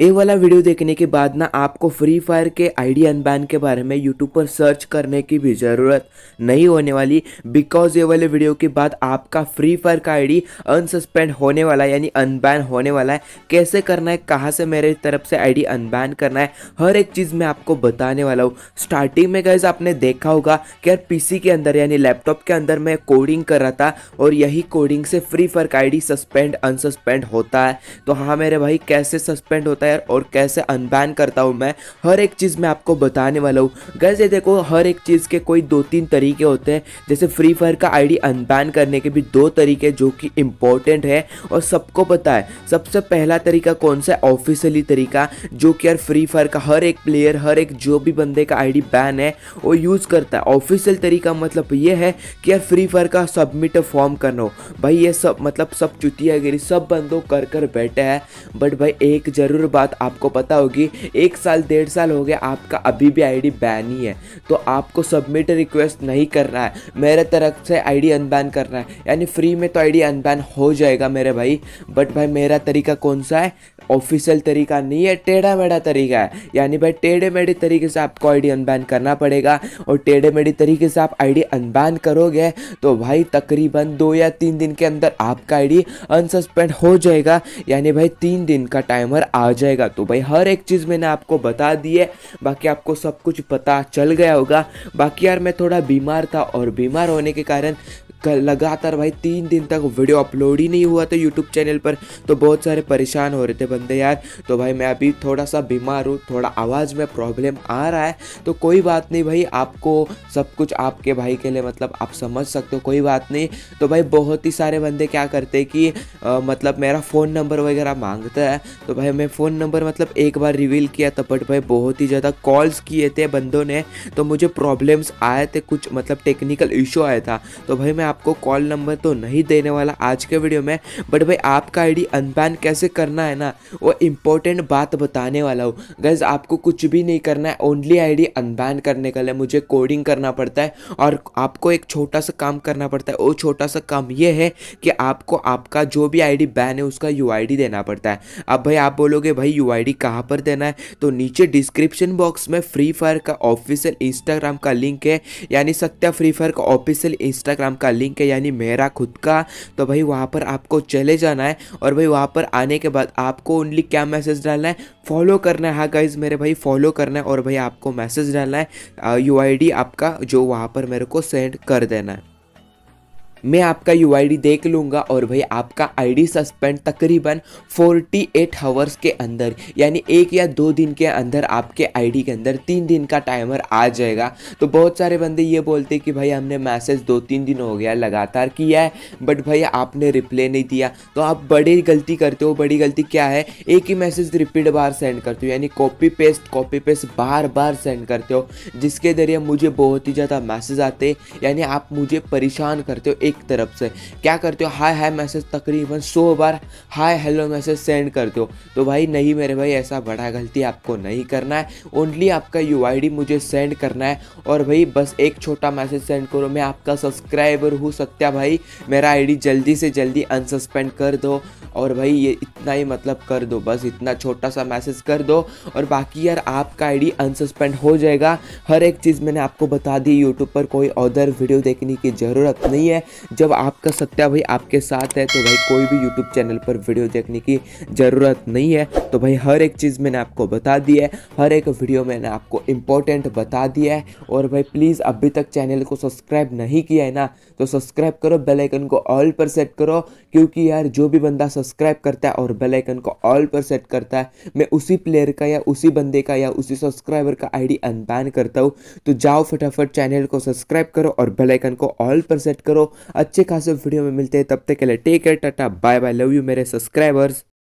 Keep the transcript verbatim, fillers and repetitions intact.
ये वाला वीडियो देखने के बाद ना आपको फ्री फायर के आईडी अनबैन के बारे में यूट्यूब पर सर्च करने की भी ज़रूरत नहीं होने वाली। बिकॉज ये वाले वीडियो के बाद आपका फ्री फायर का आईडी अनसस्पेंड होने वाला है, यानी अनबैन होने वाला है। कैसे करना है, कहाँ से मेरे तरफ से आईडी अनबैन करना है, हर एक चीज़ मैं आपको बताने वाला हूँ। स्टार्टिंग में गाइस आपने देखा होगा कि यार पीसी के अंदर यानी लैपटॉप के अंदर मैं कोडिंग कर रहा था और यही कोडिंग से फ्री फायर का आईडी सस्पेंड अनसस्पेंड होता है। तो हाँ मेरे भाई, कैसे सस्पेंड होता है यार और कैसे अनबैन करता हूँ मैं, हर एक चीज़ मैं आपको बताने वाला हूँ। गाइस ये देखो, हर एक चीज़ के कोई दो तीन तरीके होते हैं। जैसे फ्री फायर का आईडी अनबैन करने के भी दो तरीके जो कि इम्पोर्टेंट है और सबको पता है। सबसे पहला तरीका कौन सा है? ऑफिशियली तरीका, जो कि यार फ्री फायर का हर एक प्लेयर, हर एक जो भी बंदे का आईडी बैन है वो यूज़ करता है। ऑफिशियल तरीका मतलब ये है कि यार फ्री फायर का सबमिट फॉर्म करना हो। भाई ये सब मतलब सब चुतियागिरी सब बंदों कर कर बैठे हैं। बट भाई एक ज़रूर बात आपको पता होगी, एक साल डेढ़ साल हो गया आपका अभी भी आईडी बैन ही है। तो आपको सबमिट रिक्वेस्ट नहीं करना है, मेरे तरफ से आईडी अनबैन करना है। यानी फ्री में तो आईडी अनबैन हो जाएगा मेरे भाई। बट भाई मेरा तरीका कौन सा है? ऑफिशियल तरीका नहीं है, टेढ़ा मेढ़ा तरीका है। यानी भाई टेढ़े मेढ़े तरीके से आपको आईडी अनबैन करना पड़ेगा। और टेढ़े मेढ़े तरीके से आप आईडी अनबैन करोगे तो भाई तकरीबन दो या तीन दिन के अंदर आपका आईडी अनसस्पेंड हो जाएगा। यानी भाई तीन दिन का टाइमर आ जाएगा। तो भाई हर एक चीज़ मैंने आपको बता दी है, बाकी आपको सब कुछ पता चल गया होगा। बाकी यार मैं थोड़ा बीमार था और बीमार होने के कारण लगातार भाई तीन दिन तक वीडियो अपलोड ही नहीं हुआ था यूट्यूब चैनल पर। तो बहुत सारे परेशान हो रहे थे बंदे यार। तो भाई मैं अभी थोड़ा सा बीमार हूँ, थोड़ा आवाज़ में प्रॉब्लम आ रहा है। तो कोई बात नहीं भाई, आपको सब कुछ आपके भाई के लिए मतलब आप समझ सकते हो, कोई बात नहीं। तो भाई बहुत ही सारे बंदे क्या करते हैं कि आ, मतलब मेरा फ़ोन नंबर वगैरह मांगता है। तो भाई मैं फ़ोन नंबर मतलब एक बार रिवील किया था, बट भाई बहुत ही ज़्यादा कॉल्स किए थे बंदों ने। तो मुझे प्रॉब्लम्स आए थे, कुछ मतलब टेक्निकल इशू आया था। तो भाई मैं आपको कॉल नंबर तो नहीं देने वाला आज के वीडियो में। बट भाई आपका आईडी अनबैन कैसे करना है ना, वो इम्पोर्टेंट बात बताने वाला हूँ। गाइस आपको कुछ भी नहीं करना है, ओनली आईडी अनबैन करने के लिए मुझे कोडिंग करना पड़ता है और आपको एक छोटा सा काम करना पड़ता है। वो छोटा सा काम ये है कि आपको आपका जो भी आईडी बैन है उसका यूआईडी देना पड़ता है। अब भाई आप बोलोगे भाई यूआईडी कहाँ पर देना है? तो नीचे डिस्क्रिप्शन बॉक्स में फ्री फायर का ऑफिशियल इंस्टाग्राम का लिंक है, यानी सत्या फ्री फायर का ऑफिशियल इंस्टाग्राम का लिंक है, यानी मेरा खुद का। तो भाई वहाँ पर आपको चले जाना है और भाई वहाँ पर आने के बाद आपको ओनली क्या मैसेज डालना है? फॉलो करना है। हाँ गाइज मेरे भाई फॉलो करना है और भाई आपको मैसेज डालना है, यूआईडी आपका जो वहाँ पर मेरे को सेंड कर देना है। मैं आपका यूआईडी देख लूँगा और भाई आपका आईडी सस्पेंड तकरीबन अड़तालीस आवर्स के अंदर, यानी एक या दो दिन के अंदर आपके आईडी के अंदर तीन दिन का टाइमर आ जाएगा। तो बहुत सारे बंदे ये बोलते कि भाई हमने मैसेज दो तीन दिन हो गया लगातार किया है, बट भाई आपने रिप्लाई नहीं दिया। तो आप बड़ी गलती करते हो। बड़ी गलती क्या है? एक ही मैसेज रिपीट बार सेंड करते हो, यानी कॉपी पेस्ट कॉपी पेस्ट बार बार सेंड करते हो, जिसके जरिए मुझे बहुत ही ज़्यादा मैसेज आते, यानी आप मुझे परेशान करते हो। एक तरफ से क्या करते हो, हाय हाय मैसेज तकरीबन सौ बार हाय हेलो मैसेज सेंड करते हो। तो भाई नहीं मेरे भाई, ऐसा बड़ा गलती आपको नहीं करना है। ओनली आपका यूआईडी मुझे सेंड करना है और भाई बस एक छोटा मैसेज सेंड करो, मैं आपका सब्सक्राइबर हूँ सत्या भाई, मेरा आईडी जल्दी से जल्दी अनसस्पेंड कर दो। और भाई ये इतना ही मतलब कर दो, बस इतना छोटा सा मैसेज कर दो और बाकी यार आपका आईडी अनसस्पेंड हो जाएगा। हर एक चीज़ मैंने आपको बता दी यूट्यूब पर, कोई अदर वीडियो देखने की ज़रूरत नहीं है। जब आपका सत्या भाई आपके साथ है तो भाई कोई भी यूट्यूब चैनल पर वीडियो देखने की ज़रूरत नहीं है। तो भाई हर एक चीज़ मैंने आपको बता दी है, हर एक वीडियो मैंने आपको इम्पोर्टेंट बता दिया है। और भाई प्लीज़ अभी तक चैनल को सब्सक्राइब नहीं किया है ना, तो सब्सक्राइब करो, बेल आइकन को ऑल पर सेट करो। क्योंकि यार जो भी बंदा सब्सक्राइब करता है और बेल आइकन को ऑल पर सेट करता है, मैं उसी प्लेयर का या उसी बंदे का या उसी सब्सक्राइबर का आईडी अनबैन करता हूँ। तो जाओ फटाफट चैनल को सब्सक्राइब करो और बेल आइकन को ऑल पर सेट करो। अच्छे खासे वीडियो में मिलते हैं, तब तक के लिए take care, tata bye bye, love you मेरे सब्सक्राइबर्स।